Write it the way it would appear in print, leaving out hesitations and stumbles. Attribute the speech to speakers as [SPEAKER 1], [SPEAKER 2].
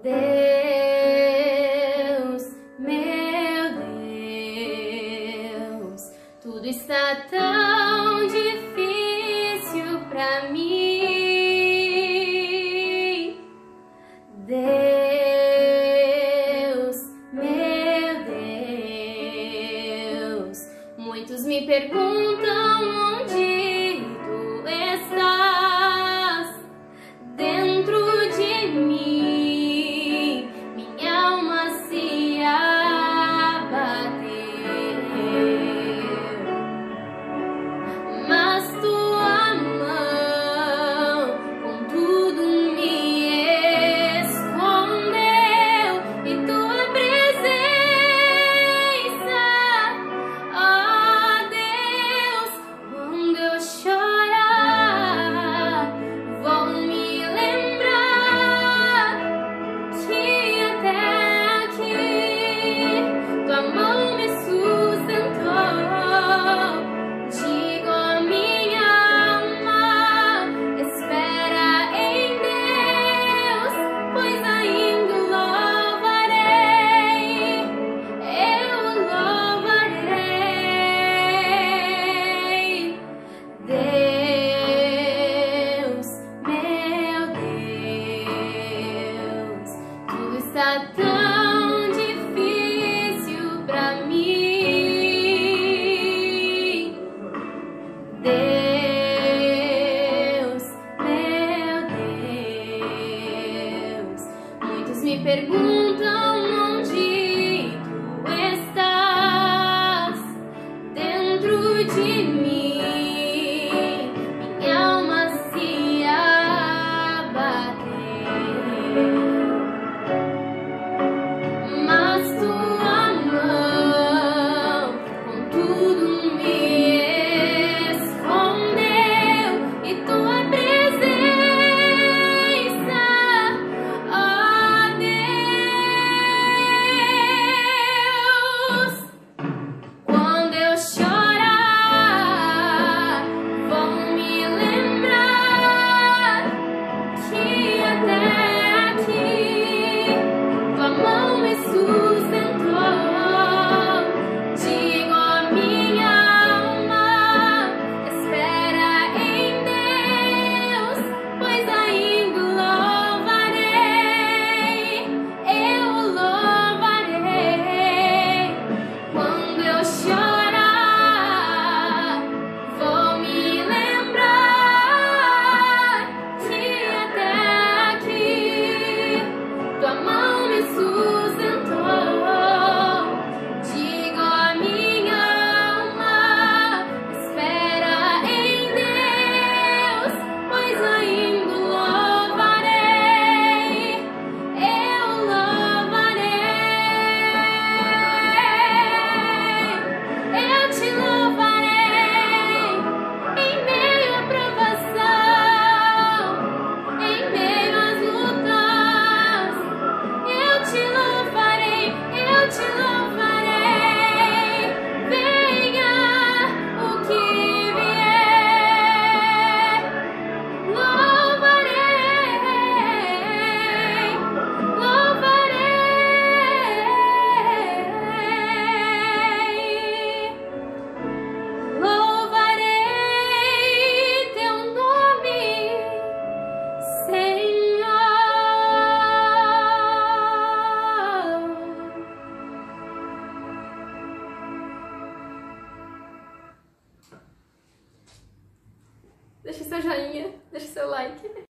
[SPEAKER 1] Deus, meu Deus, tudo está tão difícil pra mim. Deus, meu Deus, muitos me perguntam onde tu estás dentro de mim, minha alma se abateu, mas tua mão contudo me escondeu e tua presença, ó Deus, quando eu chorar, vou me lembrar que até aqui tua mão me sustentou. Digo a minha alma, espera em Deus, pois ainda o louvarei, eu o louvarei. Deus, meu Deus, tudo está tão difícil pra mim. Deus, meu Deus, muitos me perguntam onde tu estás dentro de mim, minha alma se abateu, mas tua mão contudo me escondeu e tua presença, ó Deus, quando eu chorar, vou me lembrar que até aqui tua mão me sustentou. Digo a minha alma, espera em Deus, pois ainda o louvarei, eu o louvarei. Quando eu chorar, vou me lembrar que até aqui tua mão me sustentou. Digo a minha alma, espera em Deus, pois ainda o louvarei, eu o louvarei. Eu te louvarei em meio à provação, em meio às lutas. Eu te louvarei, eu te louvarei. Venha o que vier, louvarei, louvarei. Louvarei teu nome, Senhor. Deixa seu joinha, deixa seu like.